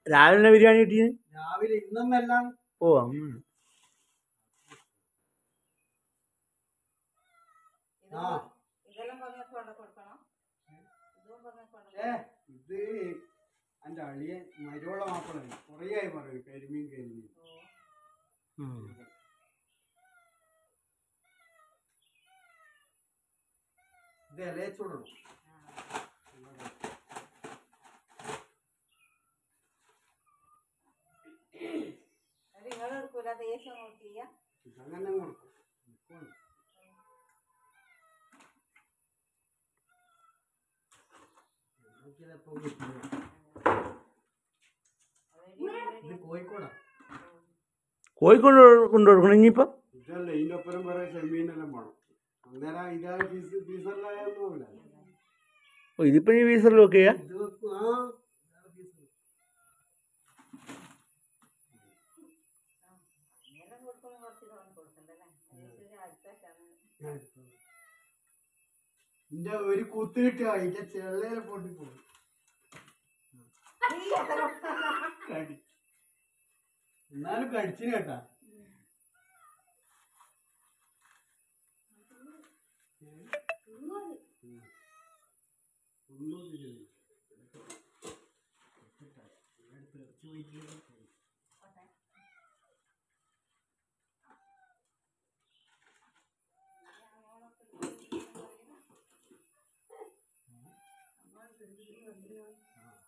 രാവിലെ ബിരിയാണി കിട്ടിയത് രാവിലെ ഇന്നെല്ലാം. ഓ അങ്ങനെ. ഇത് എന്റെ അളിയെ മരുവള മാപ്പിളാണ്. കുറേ ആയി പറയും കരിമീൻ കരിമീൻ. ഇത് ഇലയച്ചൂടണം. അങ്ങനെ കൊടുക്കും. ഇത് കോഴിക്കോടാ. കോഴിക്കോട് കൊണ്ടുകൊടുക്കണം ഇനിയിപ്പം. ഇതല്ല ഇതിന്റെ ഒപ്പരം വേറെ ചെമ്മീനെല്ലാം വേണം. അന്നേരം ഇതാ ഫീസറിലായൊന്നുമില്ല. ഓ ഇതിപ്പോ ഈ വീസറിൽ വെക്കുക. ഇത് വെക്കും. ആ ഇന്റെ ഒരു കുത്ത് കിട്ടുക അതിന്റെ ചെള്ളേരെ പൊട്ടിപ്പോകും. എന്നാലും കടിച്ചിന് കേട്ടാ.